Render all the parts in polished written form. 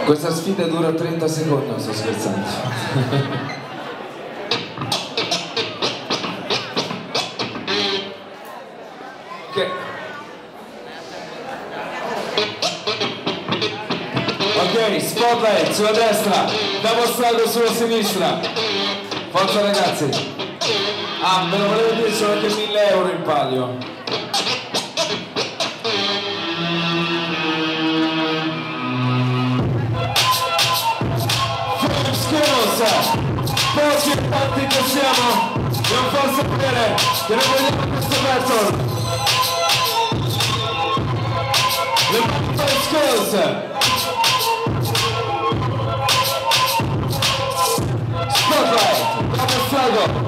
Questa sfida dura 30 secondi, non sto scherzando. Ok, spotlight sulla destra, double struggle sulla sinistra. Forza ragazzi. Ah, me lo volevo dire, sono anche 1000 euro in palio. Pochi e tanti che siamo, non fa sapere che non vogliamo questo battle. Le mani per skillz. Spotlight, double struggle.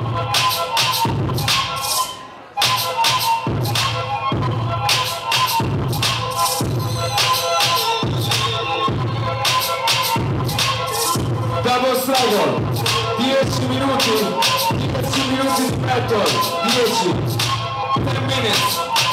Double struggle. 10 minuti di battle, 10 minutes.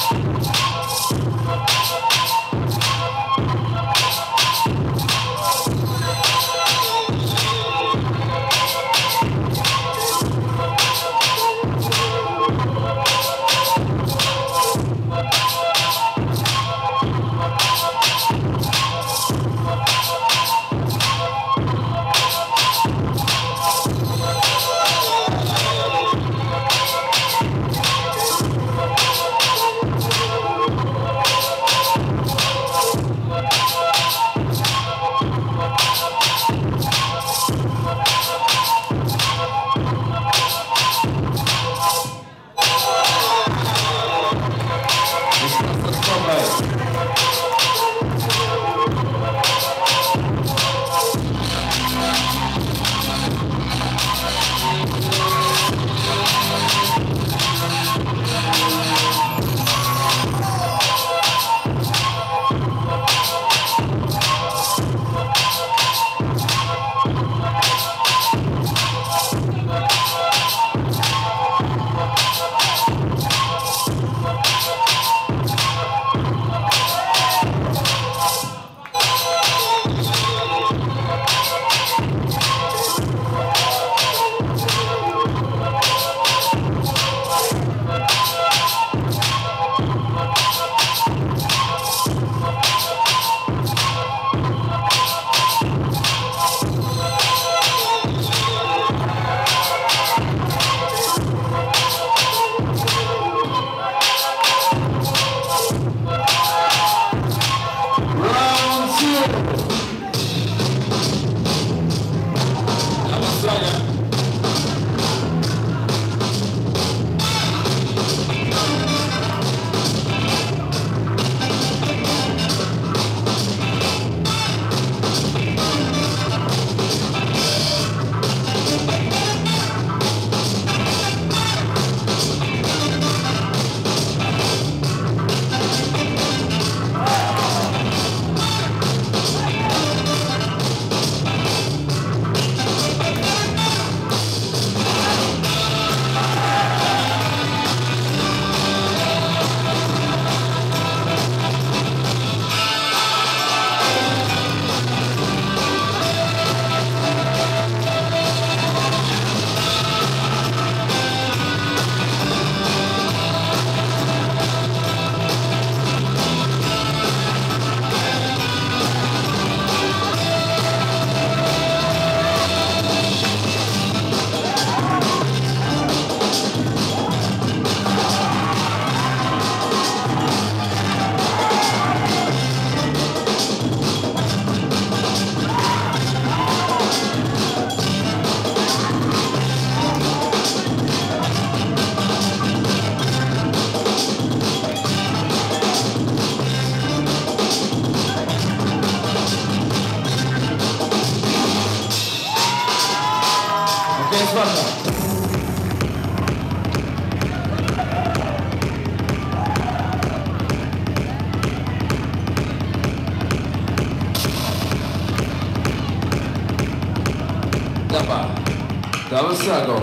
Double struggle.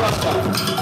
spacca.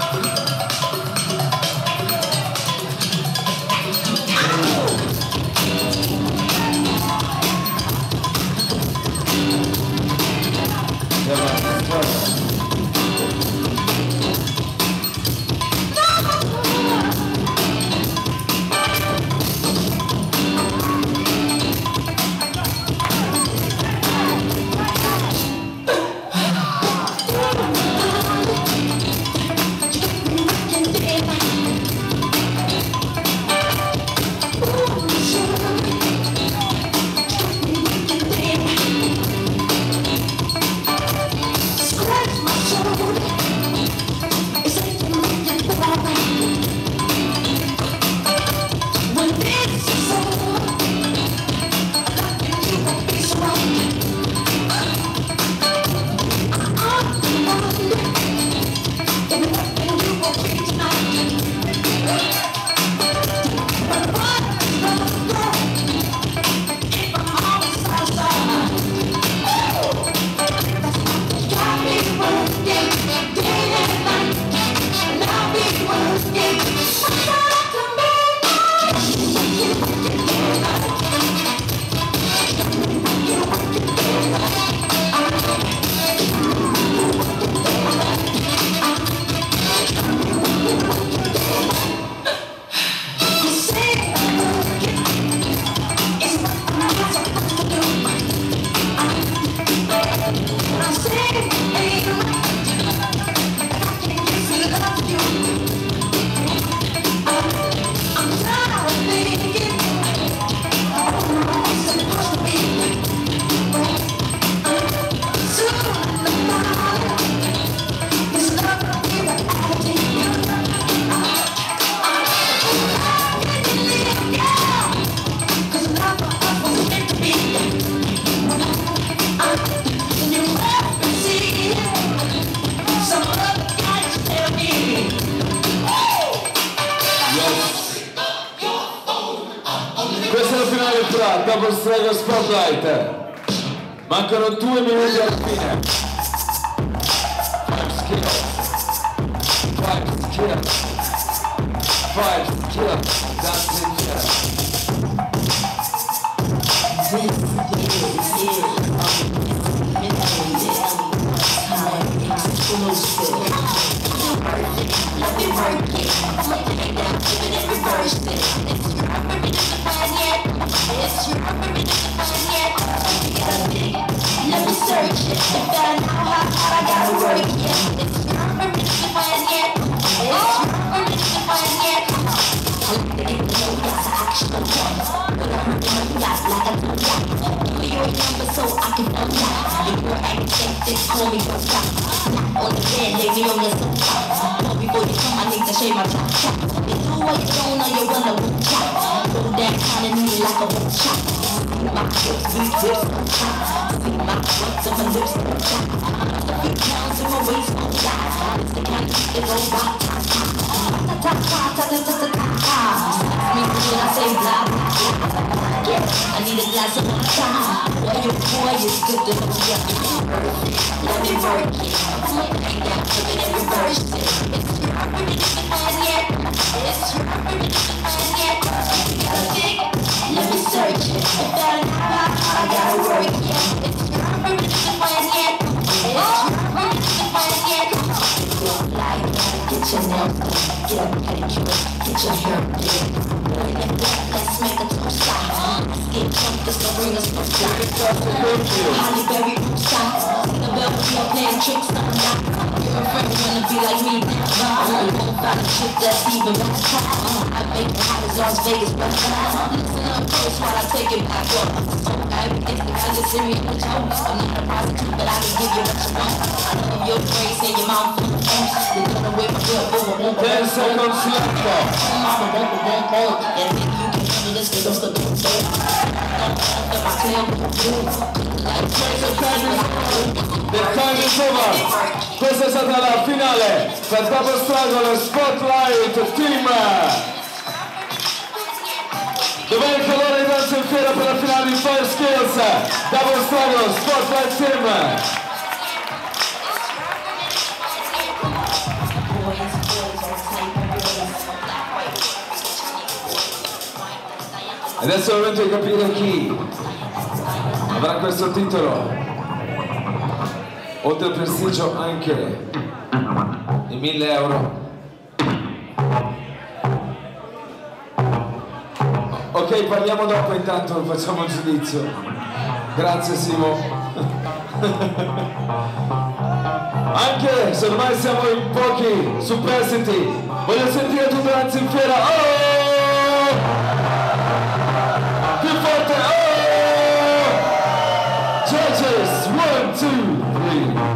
Questa è la finale fra dopo il strega Spotlight. Mancano 2 minuti alla fine. 5 skills. 5 skills. That's it. Let me work it. Let me down, give it and reverse it. It's your memory doesn't find yet. It's your memory doesn't find yet. Let me search it. If I know how hard I gotta work it. It's your memory doesn't find yet. It's your memory doesn't find yet. I like to get the know that's an actual one. But I heard my got like a two got. Give me your number so I can know that. If you're acting, call me for stop. On the bed, lay me on your sofa. Before you come, I need to shave my top. You do what you don't know, you wanna boot chop. Go down, kinda need like a boot chop. See my hips, weak hips on top. See my butts and my lips on top. A few pounds in my waist on top. It's the kind of shit that goes rock, top, top. Top, top, top, top, top, top, top. Me when I say blah, blah, blah. Yeah, I need a glass of water. Boy, your boy is good to know ya. Let me work it. Let me down, put it in reverse it. It's your memory doesn't find yet. It's your memory doesn't find yet. You gotta dig. Let me search it. If I know how I gotta work it. It's your memory doesn't find yet. It's your memory doesn't find yet. Go fly, get your nails done. Get a pedicure, get your hair did. When it black, let's make a toast stop. Get drunk, this will bring us no stop. Holly Berry root stop. See the bell with your playing tricks on the knock. You're a friend, wanna be like me. You won't find a chick that's even better. I make it hot as Las Vegas, but listen up close while I take it back up. So I think I just serious with you. I'm not a prostitute, but I can give you what you want. I love your grace and your mouth full of phones. You're gonna wait for good, boom, boom, boom. 10 seconds left. Mama, boom, boom, boom, boom. And then you can handle this, cause I'm still doing so. The time is over. Questa è stata la finale per Double Struggle Spotlight Team. Dov'è il colore di danza in fiera per la finale di 5 skills? Double Struggle Spotlight Team. Adesso è il momento di capire chi avrà questo titolo, oltre al prestigio anche i 1000 euro. Ok, parliamo dopo, intanto facciamo il giudizio. Grazie Simo. Anche se ormai siamo in pochi superstiti, voglio sentire tutta la zinfiera. Oh! Più forte! Oh! Judges, 1, 2, 3.